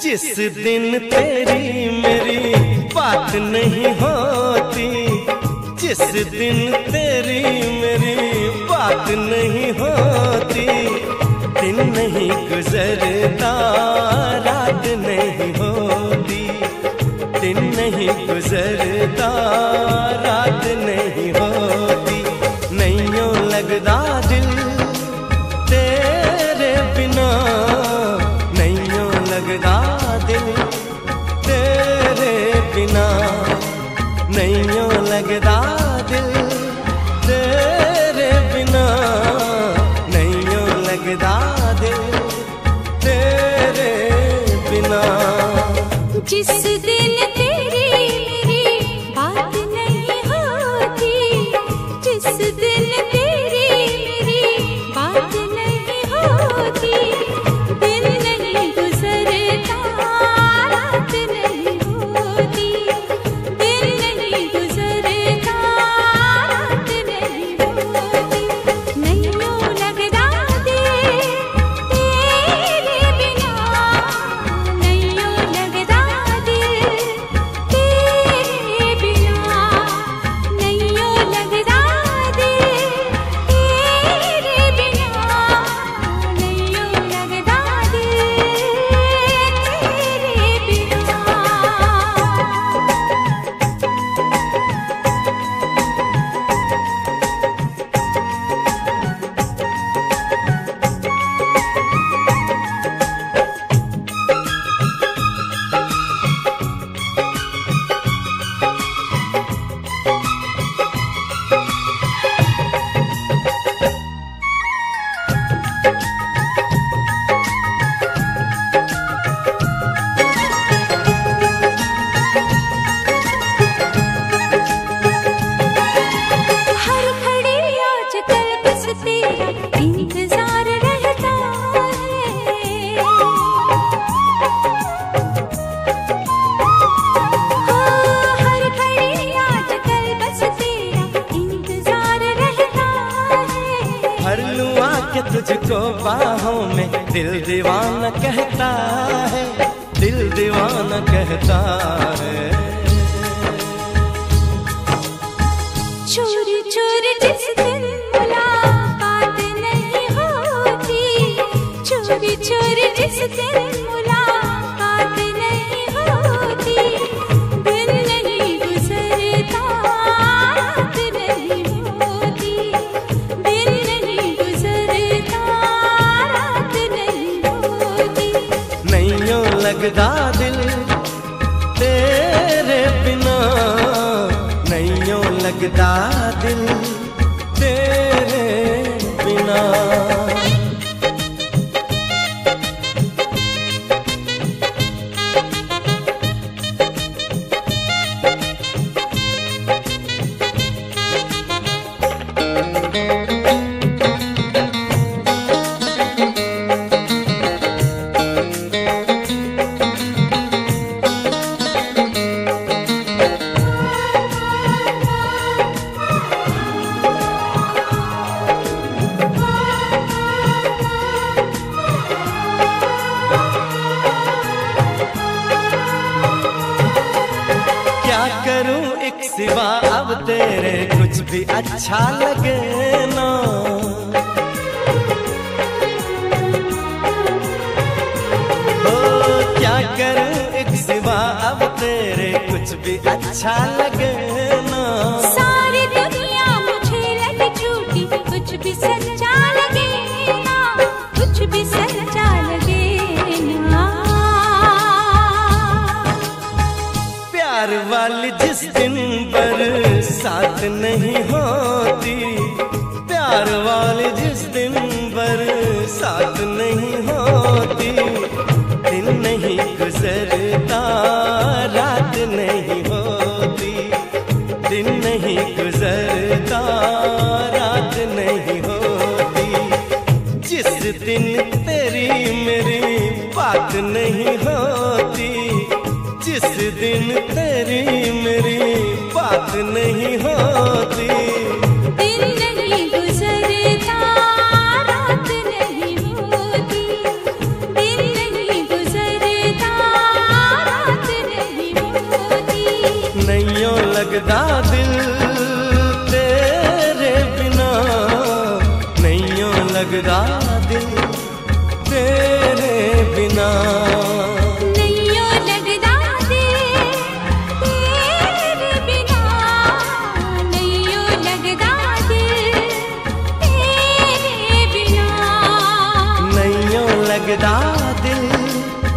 जिस दिन तेरी मेरी बात नहीं होती, जिस दिन तेरी मेरी बात नहीं होती, दिन नहीं गुजरता रात नहीं होती, दिन नहीं गुजरता रात नहीं होती। नैयों लगदा दिल तेरे बिना, नैयों लगदा दिल तेरे बिना, नैयों लगदा दिल तेरे बिना, नैयों लगदा दिल तेरे बिना। जिस दिन तेरी मेरी बात नहीं होती, जिस दिन तेरी मेरी बात नहीं होती, दिन नहीं गुजरता रात नहीं होती, दिन नहीं गुजरता रात नहीं होती। नैयों लगदा दिल तेरे बिना, नैयों लगदा दिल तेरे बिना, नैयों लगदा दिल तेरे बिना, नैयों लगदा दिल तेरे बिना। हर घड़ी आजकल बस तेरा इंतजार रहता है, हर घड़ी आजकल बस तेरा इंतजार रहता है। भर लूं आके तुझको बाहों में, दिल दीवाना कहता है, दिल दीवाना कहता है। चोरी चोरी जिस दिन मुलाकात नहीं होती, चोरी चोरी जिस दिन मुलाकात नहीं होती, दिन नहीं गुजरता रात नहीं होती, दिन नहीं गुजरता रात नहीं होती। नैयों लगदा दिल तेरे बिना, नैयों लगदा दिल तेरे बिना। क्या करूं एक सिवा अब तेरे कुछ भी अच्छा लगे ना, ओ क्या करूं एक सिवा अब तेरे कुछ भी अच्छा लगे ना। सारी दुनिया मुझे लगे झूठी, कुछ भी सच्चा लगे ना, कुछ भी सच्चा लगे ना। प्यार वाली जिस दिन बरसात नहीं होती, प्यार वाली जिस दिन बरसात नहीं होती, दिन नहीं गुजरता रात नहीं होती, दिन नहीं गुजरता रात नहीं होती। जिस दिन तेरी मेरी बात नहीं होती, जिस दिन तेरी मेरी बात नहीं होती, दिन नहीं गुजरता रात नहीं होती, दिन नहीं गुजरता लगदा दिल तेरे बिना। नैयो लगदा दिल तेरे बिना, नैयो लगदा दिल तेरे बिना, नैयो लगदा दिल